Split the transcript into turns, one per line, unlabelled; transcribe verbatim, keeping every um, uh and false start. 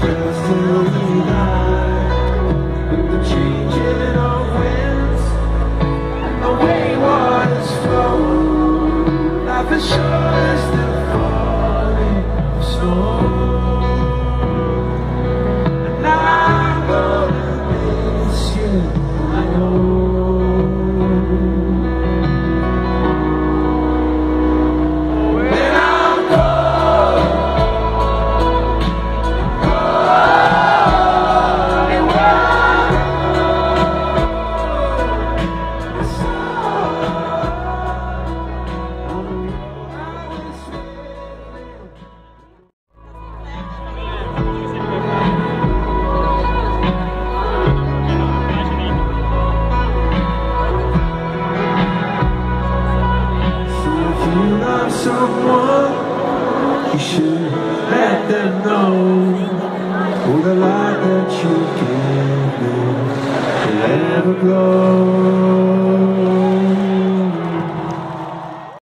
just to die with the changing of winds and the way waters flow. Life is short as the falling snow, and I'm gonna miss you, I know. Someone, you should let them know. Oh, the light that you give me will never glow.